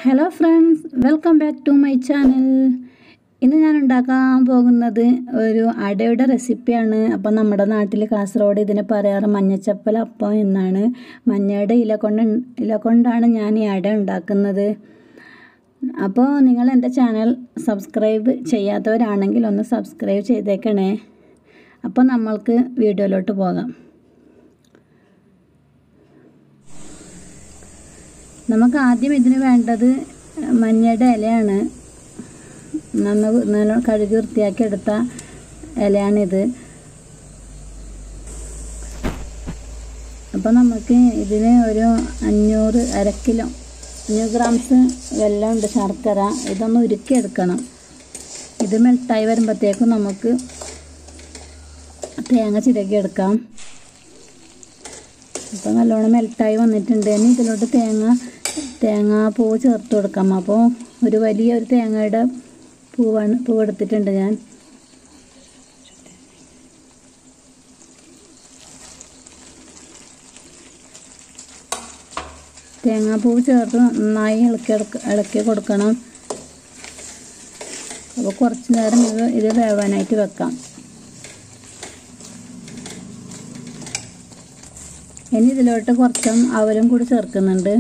Hello friends, welcome back to my channel. ഇന്ന് ഞാൻ ഉണ്ടാക്കാൻ പോകുന്നത് ഒരു അടയുടെ റെസിപ്പിയാണ്. അപ്പം നമ്മുടെ നാട്ടിൽ കാസർഗോഡ് ഇതിനെ പറയാറ് മഞ്ഞച്ചപ്പൽ അപ്പം എന്നാണ്. മഞ്ഞയുടെ ഇല കൊണ്ടാണ് ഞാൻ ഈ അട ഉണ്ടാക്കുന്നത്. അപ്പോൾ നിങ്ങൾ എൻ്റെ ചാനൽ സബ്സ്ക്രൈബ് ചെയ്യാത്തവരാണെങ്കിൽ ഒന്ന് സബ്സ്ക്രൈബ് ചെയ്തേക്കണേ. അപ്പോൾ നമ്മൾക്ക് വീഡിയോയിലോട്ട് പോകാം. നമുക്ക് ആദ്യം ഇതിന് വേണ്ടത് മഞ്ഞയുടെ ഇലയാണ്. നല്ല കഴുകി വൃത്തിയാക്കി എടുത്ത ഇലയാണിത്. അപ്പോൾ നമുക്ക് ഇതിന് ഒരു 500 കിലോ 500 ഗ്രാംസ് വെല്ലമുണ്ട്, ശർക്കര. ഇതൊന്ന് ഉരുക്കിയെടുക്കണം. ഇത് മെൽട്ടായി വരുമ്പോഴത്തേക്കും നമുക്ക് തേങ്ങ ചിരകിയെടുക്കാം. അപ്പോൾ നല്ലോണം മെൽട്ടായി വന്നിട്ടുണ്ട്. ഇനി ഇതിലോട്ട് തേങ്ങാപ്പൂവ് ചേർത്ത് കൊടുക്കാം. അപ്പോൾ ഒരു വലിയൊരു തേങ്ങയുടെ പൂവെടുത്തിട്ടുണ്ട് ഞാൻ. തേങ്ങാപ്പൂവ് ചേർത്ത് നന്നായി ഇളക്കി കൊടുക്കണം. അപ്പോൾ കുറച്ച് നേരം ഇത് വേവാനായിട്ട് വെക്കാം. ഇനി ഇതിലോട്ട് കുറച്ചും അവലും കൂടി ചേർക്കുന്നുണ്ട്.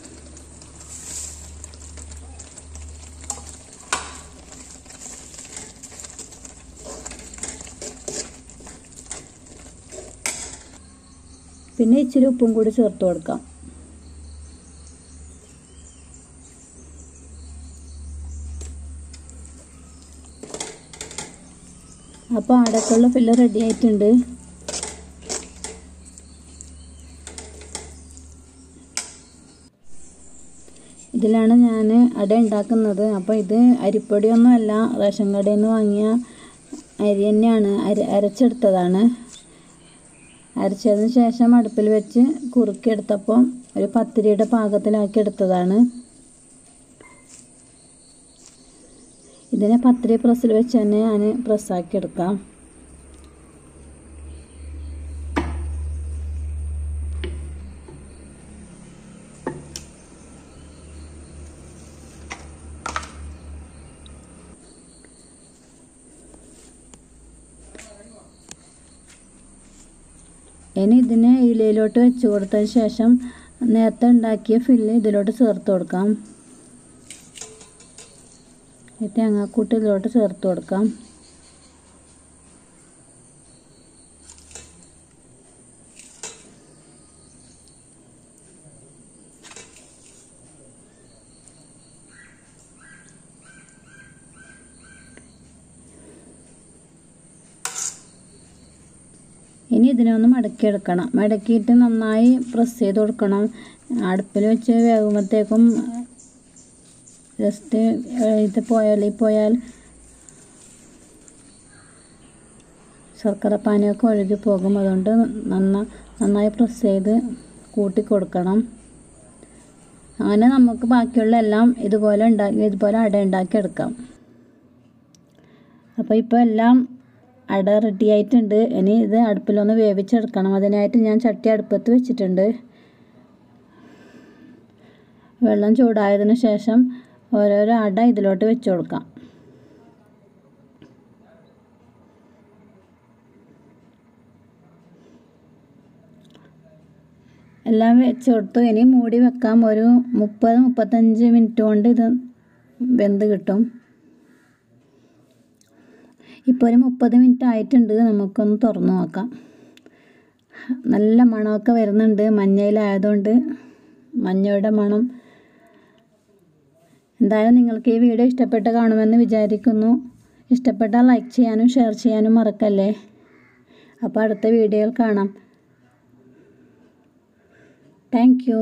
പിന്നെ ഇച്ചിരി ഉപ്പും കൂടി ചേർത്ത് കൊടുക്കാം. അപ്പോൾ അടക്കുള്ള ഫില്ല് റെഡി ആയിട്ടുണ്ട്. ഇതിലാണ് ഞാൻ അട ഉണ്ടാക്കുന്നത്. അപ്പോൾ ഇത് അരിപ്പൊടിയൊന്നുമല്ല, റേഷൻ കടയിൽ നിന്ന് വാങ്ങിയ അരി തന്നെയാണ്. അരച്ചെടുത്തതാണ്. അരച്ചതിന് ശേഷം അടുപ്പിൽ വെച്ച് കുറുക്കിയെടുത്തപ്പോൾ ഒരു പത്തിരിയുടെ പാകത്തിലാക്കി എടുത്തതാണ്. ഇതിനെ പത്തിരി പ്രസ്സിൽ വെച്ച് തന്നെ ഞാൻ പ്രസ്സാക്കി എടുക്കാം. ഇനി ഇതിനെ ഇലയിലോട്ട് വെച്ച് കൊടുത്തതിന് ശേഷം നേരത്തെ ഉണ്ടാക്കിയ ഫില്ല് ഇതിലോട്ട് ചേർത്ത് കൊടുക്കാം. ഈ തേങ്ങാക്കൂട്ട് ഇതിലോട്ട് ചേർത്ത് കൊടുക്കാം. ഇനി ഇതിനെ ഒന്ന് മടക്കിയെടുക്കണം. മടക്കിയിട്ട് നന്നായി പ്രസ് ചെയ്ത് കൊടുക്കണം. അടുപ്പിൽ വെച്ച് വേകുമ്പോഴത്തേക്കും ജസ്റ്റ് ഇത് പോയാൽ ശർക്കര പാനിയൊക്കെ ഒഴുകി പോകും. അതുകൊണ്ട് നന്നായി പ്രസ് ചെയ്ത് കൂട്ടി കൊടുക്കണം. അങ്ങനെ നമുക്ക് ബാക്കിയുള്ള എല്ലാം ഇതുപോലെ അട ഉണ്ടാക്കിയെടുക്കാം. അപ്പോൾ ഇപ്പോൾ എല്ലാം അട റെഡി ആയിട്ടുണ്ട്. ഇനി ഇത് അടുപ്പിലൊന്ന് വേവിച്ചെടുക്കണം. അതിനായിട്ട് ഞാൻ ചട്ടി അടുപ്പത്ത് വെച്ചിട്ടുണ്ട്. വെള്ളം ചൂടായതിനു ശേഷം ഓരോരോ അട ഇതിലോട്ട് വെച്ച് കൊടുക്കാം. എല്ലാം വെച്ച് കൊടുത്തു. ഇനി മൂടി വെക്കാം. ഒരു 30-35 മിനിറ്റ് കൊണ്ട് ഇത് വെന്ത് കിട്ടും. ഇപ്പോൾ ഒരു 30 മിനിറ്റ് ആയിട്ടുണ്ട്. നമുക്കൊന്ന് തുറന്നു നോക്കാം. നല്ല മണമൊക്കെ വരുന്നുണ്ട്. മഞ്ഞയിലായതുകൊണ്ട് മഞ്ഞയുടെ മണം. എന്തായാലും നിങ്ങൾക്ക് ഈ വീഡിയോ ഇഷ്ടപ്പെട്ട് കാണുമെന്ന് വിചാരിക്കുന്നു. ഇഷ്ടപ്പെട്ടാൽ ലൈക്ക് ചെയ്യാനും ഷെയർ ചെയ്യാനും മറക്കല്ലേ. അപ്പോൾ അടുത്ത വീഡിയോയിൽ കാണാം. Thank U.